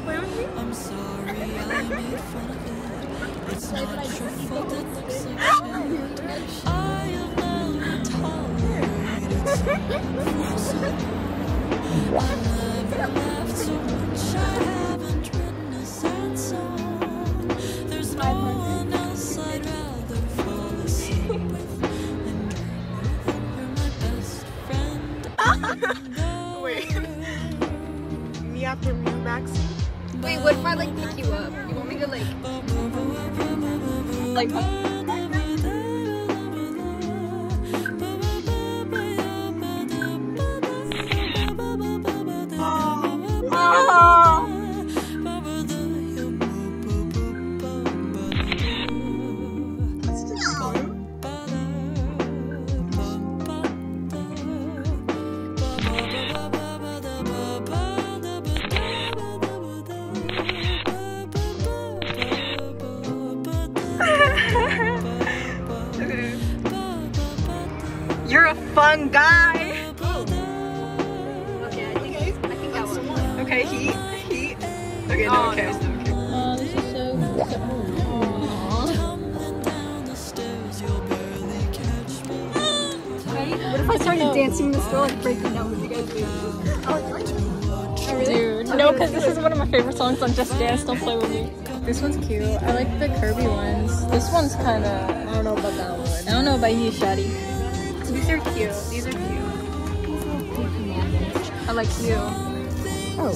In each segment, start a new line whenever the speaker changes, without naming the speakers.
play with me?
I'm sorry I made fun of it. It's not your fault it looks like shit. I have never tolerated someone. I never laughed so much. I haven't written a sad song. There's no one else I'd rather fall asleep with. And you're my best friend.
Wait. Me after me, Maxie?
Wait, what if I like pick you up? You want me to like
You're a fun guy.
Okay, I think that one.
Okay, heat. Okay, no, okay.
Oh, this is so
What if I started dancing in the store like breaking down with you guys do?
Dude, no, because this is one of my favorite songs on Just Dance, Don't Play With Me. This one's cute. I like the curvy ones. This one's kind of, I don't know about that one. I don't know about you, Shadi.
These are cute. These are cute.
I like you.
Oh.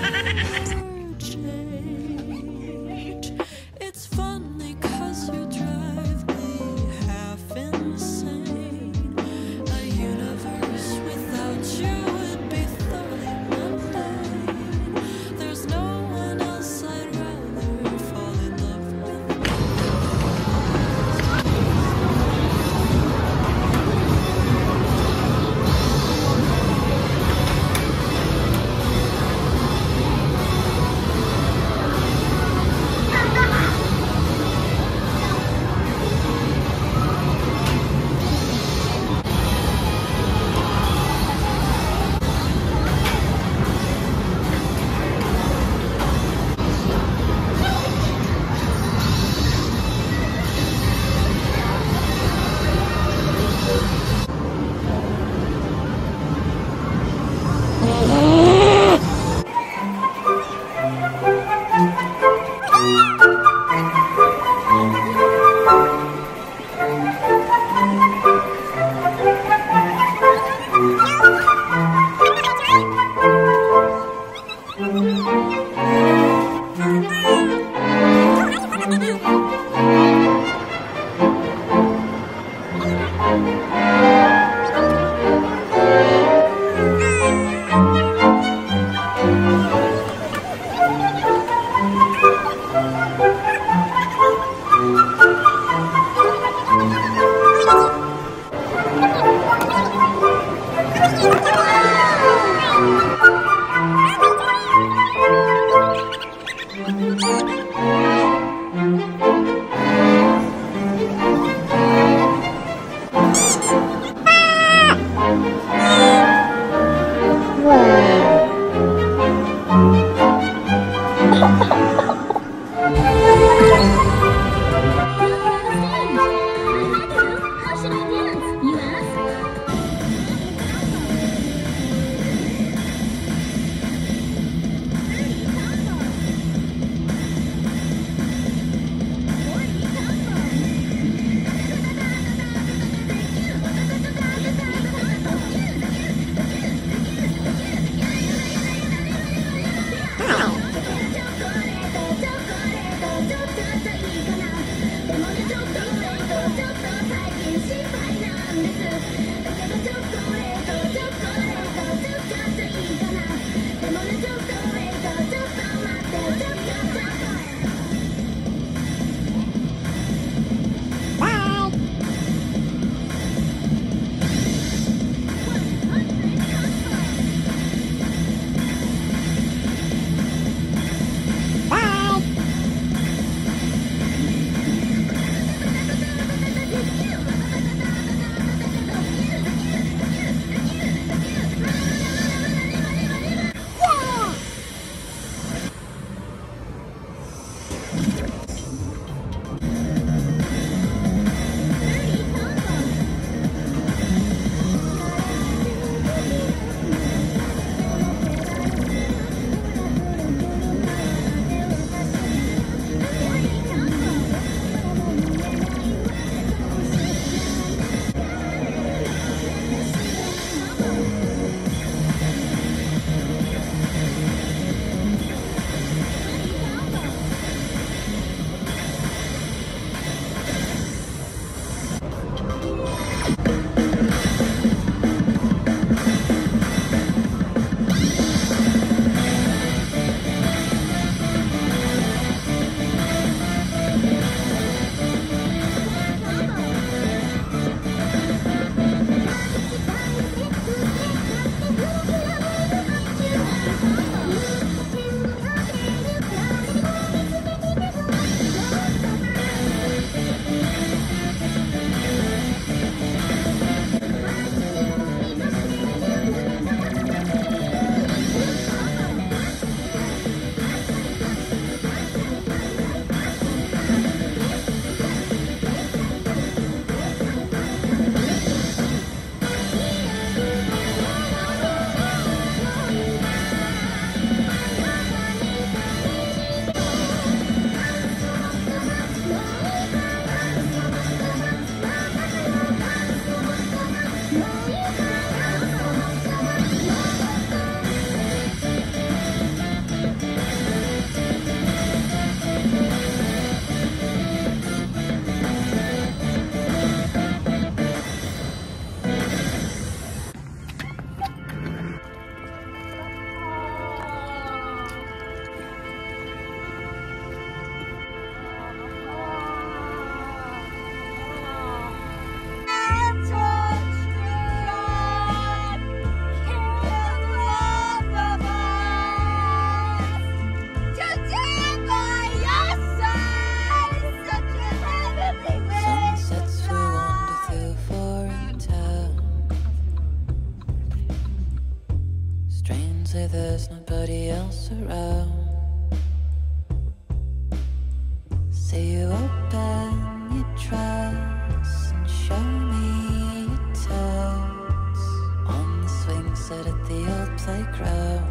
It's funny 'cause you drive me half insane. A universe without you would be thoroughly mundane. There's no one else I'd rather fall in love with. say there's nobody else around. Say you open your dress and show me your toes on the swing set at the old playground.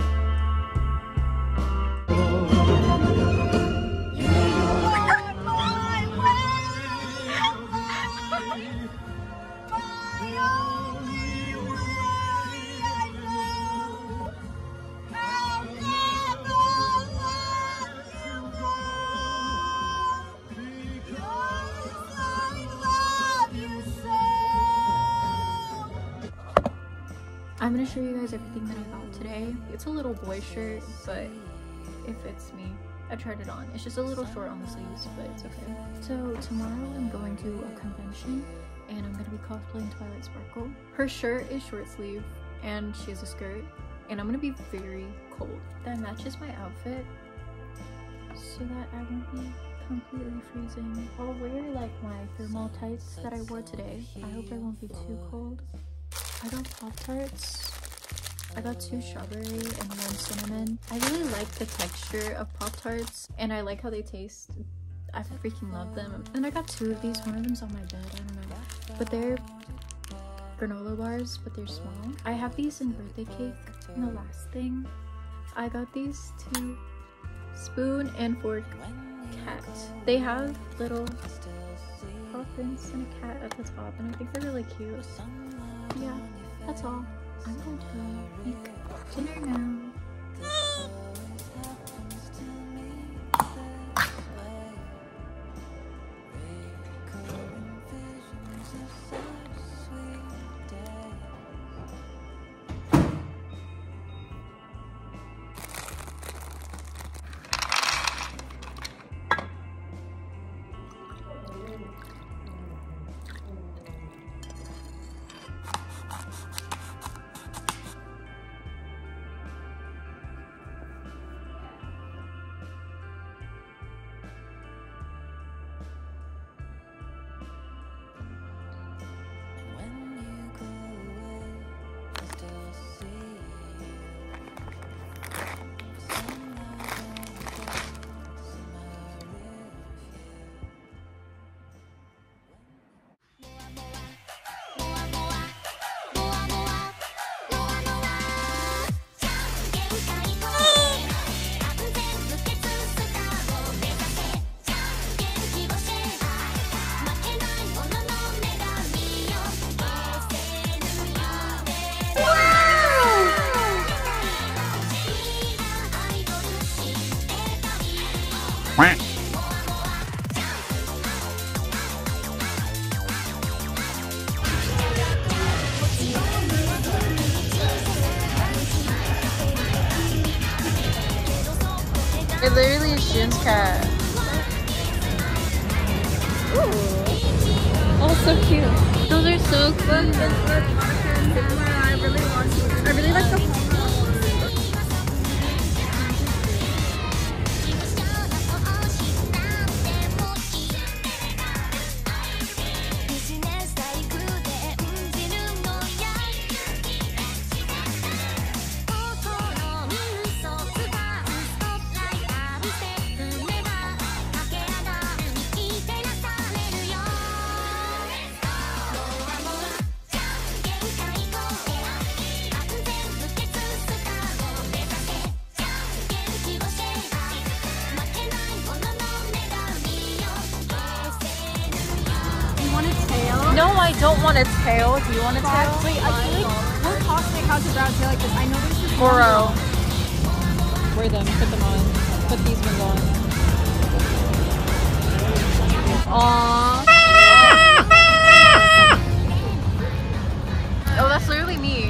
I'm gonna show you guys everything that I got today. It's a little boy shirt, but it fits me. I tried it on. It's just a little short on the sleeves, but it's okay. So tomorrow I'm going to a convention and I'm gonna be cosplaying Twilight Sparkle. Her shirt is short sleeve and she has a skirt, and I'm gonna be very cold. That matches my outfit so that I won't be completely freezing. I'll wear like my thermal tights that I wore today. I hope I won't be too cold. I got Pop-Tarts. I got 2 strawberry and 1 cinnamon. I really like the texture of Pop-Tarts and I like how they taste. I freaking love them. And I got 2 of these. One of them's on my bed, I don't know. But they're granola bars, but they're small. I have these in birthday cake. And the last thing, I got these 2 spoon and fork cats. They have little paw prints and a cat at the top, and I think they're really cute. Yeah, that's all. I'm going to go make dinner now. It literally is Jun's cat. Ooh. Oh, so cute. Those are so cute.
I really like the
No, I don't want a tail. Do you want a tail?
Wait, I feel like what cosplay has a brown tail like this? I know there's this
Goro. Wear them. Put them on. Put these ones on. Aww. Oh, that's literally me.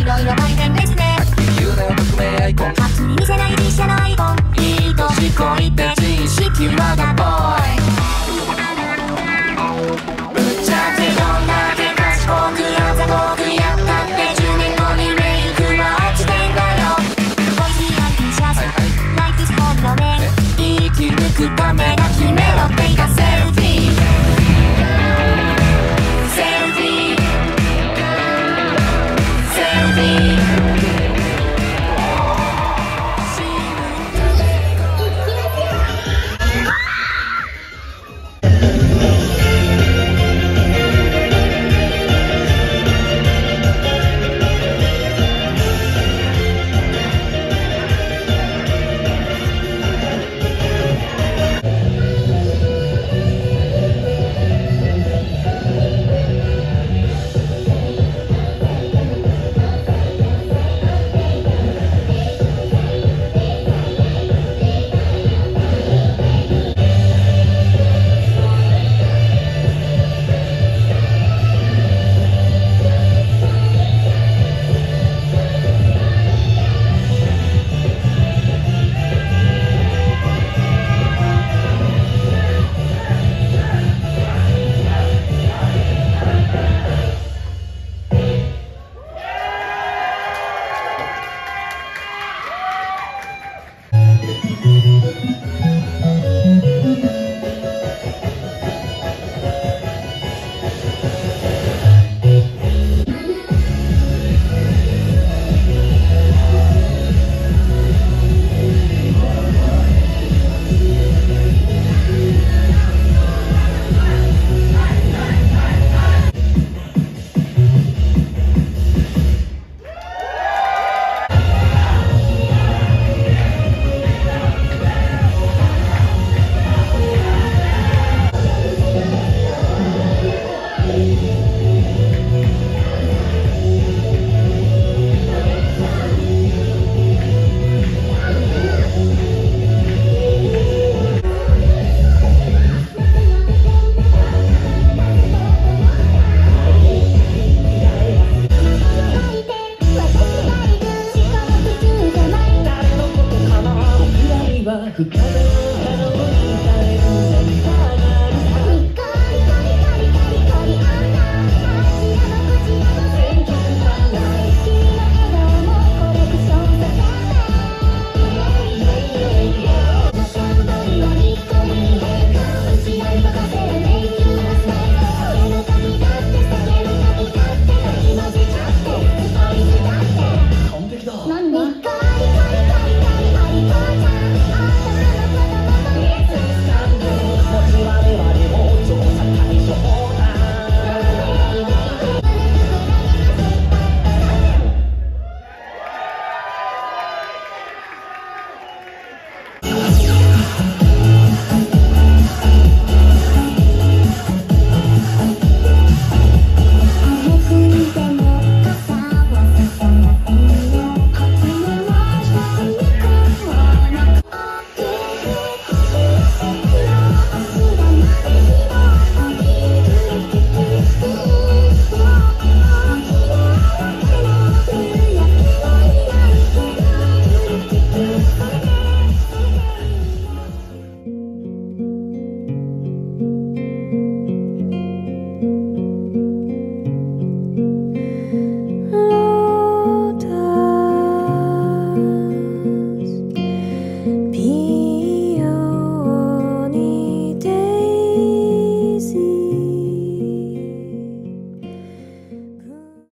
ろいろ大変ですね。
夢の匿名アイコン、
初に見せない実写のアイコン。いい年こいて自意識まだボーイ。ぶっちゃけどんだけ賢くあざとくやったって10年後にメイクは落ちてんだよ。ボイスアンティシャスライクスホームの面生き抜くための決めろっていたセルフィーセルフィーセルフィー。
深